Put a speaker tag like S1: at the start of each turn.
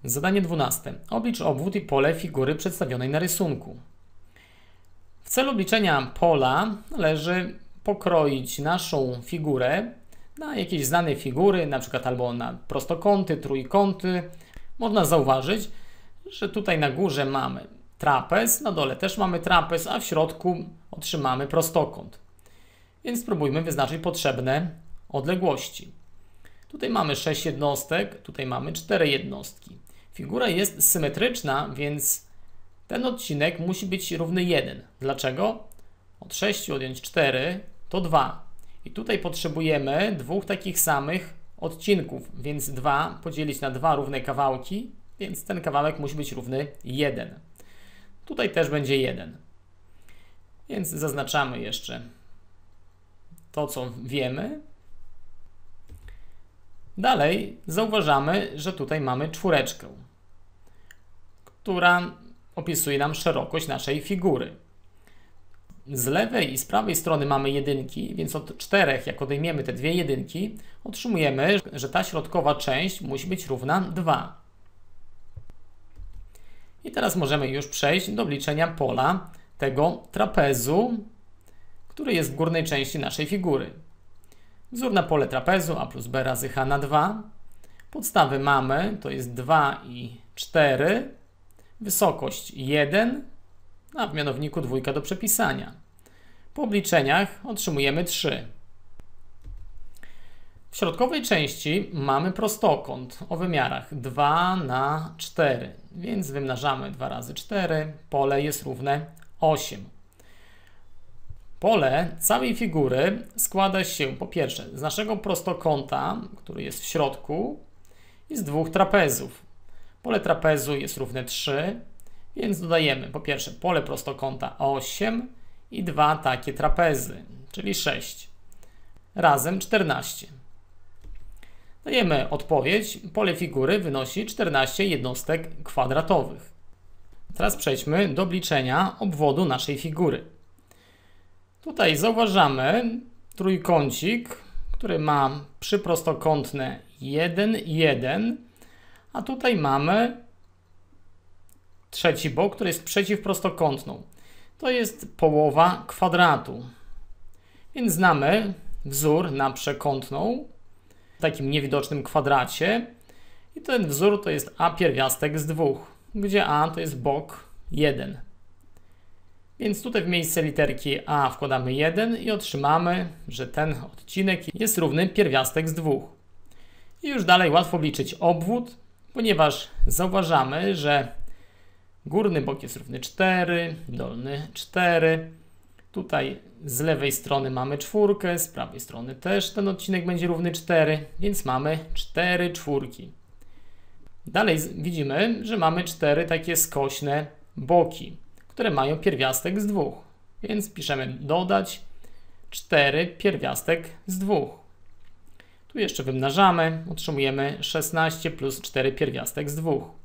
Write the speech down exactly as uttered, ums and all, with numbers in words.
S1: Zadanie dwunaste. Oblicz obwód i pole figury przedstawionej na rysunku. W celu obliczenia pola należy pokroić naszą figurę na jakieś znane figury, na przykład albo na prostokąty, trójkąty. Można zauważyć, że tutaj na górze mamy trapez, na dole też mamy trapez, a w środku otrzymamy prostokąt. Więc spróbujmy wyznaczyć potrzebne odległości. Tutaj mamy sześć jednostek, tutaj mamy cztery jednostki. Figura jest symetryczna, więc ten odcinek musi być równy jeden. Dlaczego? Od sześciu odjąć cztery to dwa. I tutaj potrzebujemy dwóch takich samych odcinków, więc dwa podzielić na dwa równe kawałki, więc ten kawałek musi być równy jeden. Tutaj też będzie jeden. Więc zaznaczamy jeszcze to, co wiemy. Dalej zauważamy, że tutaj mamy czwóreczkę, która opisuje nam szerokość naszej figury. Z lewej i z prawej strony mamy jedynki, więc od czterech, jak odejmiemy te dwie jedynki, otrzymujemy, że ta środkowa część musi być równa dwa. I teraz możemy już przejść do obliczenia pola tego trapezu, który jest w górnej części naszej figury. Wzór na pole trapezu a plus b razy h na dwa. Podstawy mamy, to jest dwa i cztery. Wysokość jeden, a w mianowniku dwójka do przepisania. Po obliczeniach otrzymujemy trzy. W środkowej części mamy prostokąt o wymiarach dwa na cztery, więc wymnażamy dwa razy cztery, pole jest równe osiem. Pole całej figury składa się po pierwsze z naszego prostokąta, który jest w środku, i z dwóch trapezów. Pole trapezu jest równe trzy, więc dodajemy po pierwsze pole prostokąta osiem i dwa takie trapezy, czyli sześć. Razem czternaście. Dajemy odpowiedź. Pole figury wynosi czternaście jednostek kwadratowych. Teraz przejdźmy do obliczenia obwodu naszej figury. Tutaj zauważamy trójkącik, który ma przyprostokątne jeden, jeden, a tutaj mamy trzeci bok, który jest przeciwprostokątną. To jest połowa kwadratu. Więc znamy wzór na przekątną w takim niewidocznym kwadracie. I ten wzór to jest a pierwiastek z dwóch, gdzie a to jest bok jeden. Więc tutaj w miejsce literki a wkładamy jeden i otrzymamy, że ten odcinek jest równy pierwiastek z dwóch. I już dalej łatwo obliczyć obwód, ponieważ zauważamy, że górny bok jest równy cztery, dolny cztery. Tutaj z lewej strony mamy czwórkę, z prawej strony też ten odcinek będzie równy cztery, więc mamy cztery czwórki. Dalej widzimy, że mamy cztery takie skośne boki, które mają pierwiastek z dwóch. Więc piszemy dodać cztery pierwiastek z dwóch. Tu jeszcze wymnażamy, otrzymujemy szesnaście plus cztery pierwiastek z dwóch.